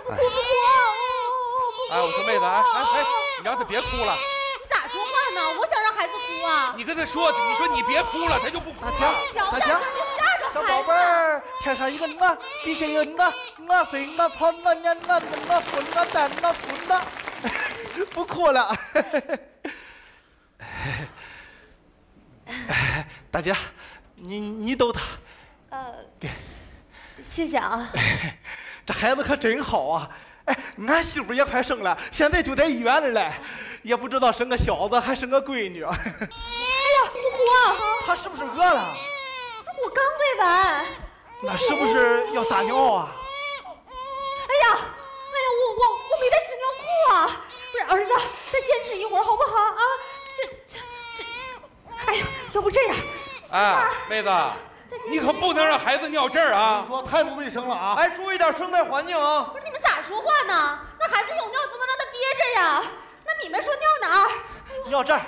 我不哭。 哎，我说妹子，你让他别哭了。 你咋说话呢？我想让孩子哭啊。 你跟他说，你说你别哭了，他就不哭了。 大强， 小宝贝儿，天上一个我，地下一个我飞我跑我撵我弄我滚我蛋我滚的，不哭了。大姐，你逗他。 谢谢啊。 这孩子可真好啊！哎，俺媳妇也快生了，现在就在医院里嘞，也不知道生个小子还生个闺女。哎呀， 不哭啊！ 他是不是饿了？ 我刚喂完。 那是不是要撒尿啊？ 哎呀，我没在吃尿裤啊！不是儿子，再坚持一会儿好不好啊？哎呀，要不这样。 哎，妹子，你可不能让孩子尿这儿啊！ 说太不卫生了啊！ 哎，注意点生态环境啊！ 不是你们咋说话呢？那孩子有尿也不能让他憋着呀。那你们说尿哪儿？ 尿这儿。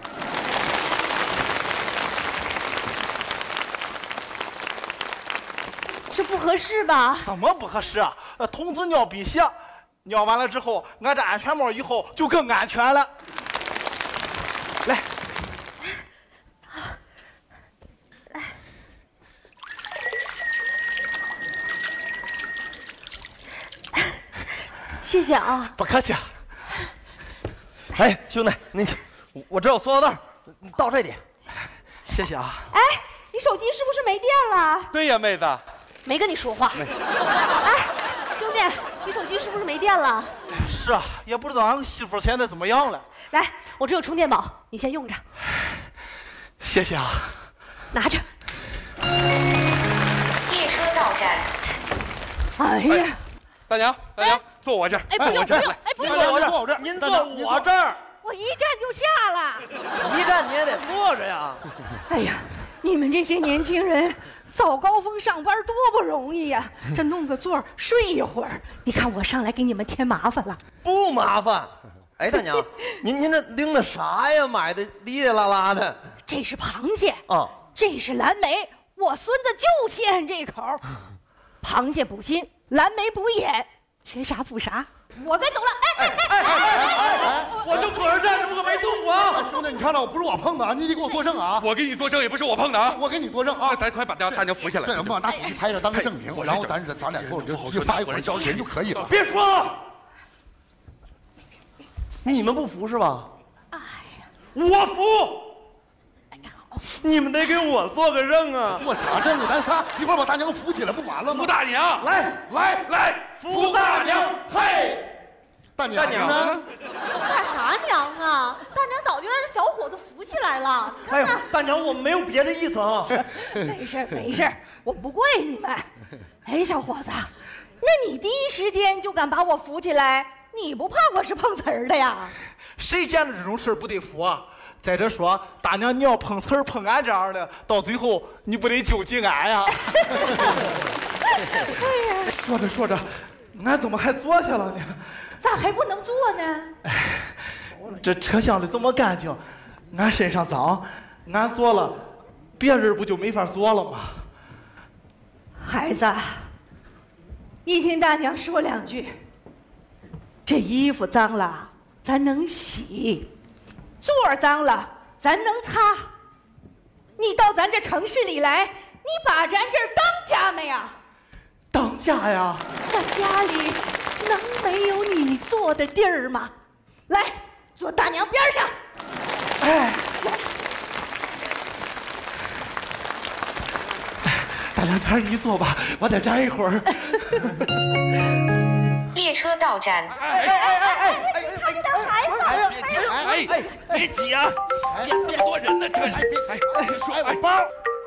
这不合适吧？ 怎么不合适啊？童子尿辟邪，尿完了之后，按这安全帽以后就更安全了。来。 谢谢啊， 不客气。 哎，兄弟，我这有塑料袋，你倒这点。 谢谢啊。 哎，你手机是不是没电了？ 对呀，妹子。 没跟你说话。哎，兄弟，你手机是不是没电了？ 是啊，也不知道俺媳妇现在怎么样了。 来，我这有充电宝，你先用着。 谢谢啊。 拿着。 列车到站。 哎呀。 大娘，坐我这儿。 哎，不用，不用， 坐我这儿， 您坐我这儿。 我一站就下了。 一站你也得坐着呀。 哎呀，你们这些年轻人早高峰上班多不容易呀！这弄个座睡一会儿，你看我上来给你们添麻烦了。 不麻烦。哎，大娘，您这拎的啥呀？买的哩哩啦啦的。 这是螃蟹啊， 这是蓝莓，我孙子就稀罕这口。螃蟹补心，蓝莓补眼，缺啥补啥。我该走了。 我就搁这站着，我可没动过啊！ 兄弟，你看着不是我碰的啊，你得给我作证啊！ 我给你作证，也不是我碰的啊！ 我给你作证啊！ 那咱快把大娘扶下来。 这我们拿手机拍着当个证明，然后咱俩以后就发一会儿交钱就可以了。 别说了，你们不服是吧？ 哎呀， 我服！你们得给我做个证啊！ 做啥证啊？咱仨一块把大娘扶起来，不完了吗？ 扶大娘， 来， 扶大娘！嘿， 大娘呢？ 大啥娘啊？大娘早就让这小伙子扶起来了。 哎呦，大娘，我们没有别的意思啊。 没事，我不怪你们。哎，小伙子，那你第一时间就敢把我扶起来，你不怕我是碰瓷儿的呀？ 谁见着这种事不得扶啊？再者说，大娘你要碰瓷儿碰俺这样的，到最后你不得救济俺呀？说着，俺怎么还坐下了呢？ 咋还不能坐呢？ 这车厢里这么干净，俺身上脏，俺坐了，别人不就没法坐了吗？ 孩子，你听大娘说两句。这衣服脏了，咱能洗；座儿脏了，咱能擦。你到咱这城市里来，你把咱这儿当家没呀？ 当家呀？ 那家里能没有你坐的地儿吗？来，坐大娘边上。 哎，大娘边你坐吧，我再站一会儿。 列车到站。 看着点孩子。 别挤啊！这么多人呢，这甩我包。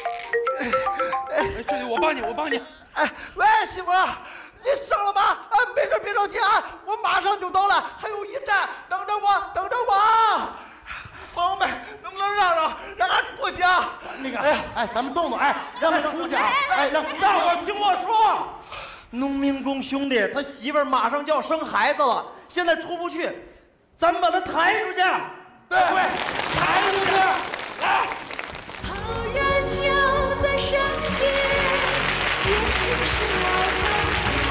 兄弟，我帮你。 哎，喂，媳妇，你生了吗？没事，别着急啊，我马上就到了，还有一站，等着我啊！朋友们，能不能让俺出去啊？ 那个，咱们动，让他出去啊！让大伙儿听我说，农民工兄弟他媳妇儿马上就要生孩子了，现在出不去，咱们把他抬出去。 对，抬出去， 来。 好人就在身边，也是不是老长